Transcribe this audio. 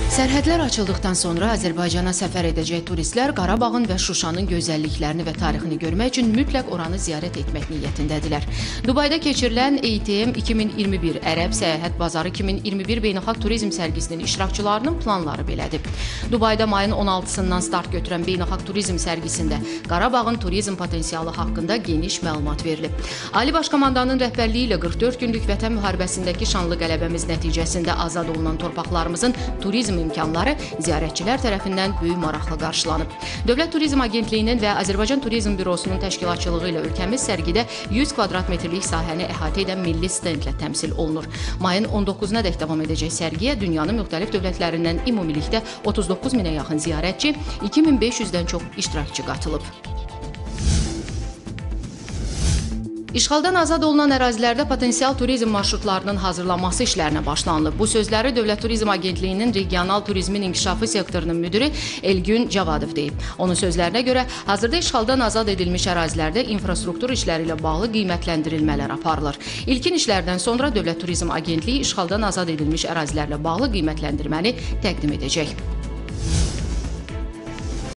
Sərhədlər açıldıqdan sonra Azərbaycana səfər edəcək turistlər Qarabağın və Şuşanın gözəlliklərini və tarixini görmək üçün mütləq oranı ziyarət etmək niyyətindədirlər. Dubayda keçirilən ATM 2021 Ərəb Səyahət Bazarı 2021 Beynəlxalq Turizm sərgisinin iştirakçılarının planları belədir. Dubayda mayın 16-sından start götürən Beynəlxalq Turizm sərgisində Qarabağın turizm potensialı haqqında geniş məlumat verilib. Ali Baş Komandanın rəhbərliyi ilə 44 günlük Vətən müharibəsindəki şanlı qələbəmiz nəticəsində azad olunan torpaqlarımızın turizm imkanları ziyarətçilər tərəfindən böyük maraqla qarşılanıb. Dövlət Turizm Agentliyinin və Azərbaycan Turizm Bürosunun təşkilatçılığı ilə ölkəmiz sərgidə 100 kvadrat metrlik sahəni əhatə edən milli stendlə təmsil olunur. Mayın 19-na dək davam edəcək sərgiyə dünyanın müxtəlif dövlətlərindən ümumilikdə 39 minə yaxın ziyarətçi, 2500-dən çox iştirakçı qatılıb. İşğaldan azad olunan ərazilərdə potensial turizm marşrutlarının hazırlanması işlərinə başlanılıb. Bu sözləri Dövlət Turizm Agentliyinin regional turizmin inkişafı sektorunun müdiri Elgün Cavadov deyib. Onun sözlərinə görə, hazırda işğaldan azad edilmiş ərazilərdə infrastruktur işləri ilə bağlı qiymətləndirilmələr aparılır. İlkin işlərdən sonra Dövlət Turizm Agentliyi işğaldan azad edilmiş ərazilərlə bağlı qiymətləndirməni təqdim edəcək.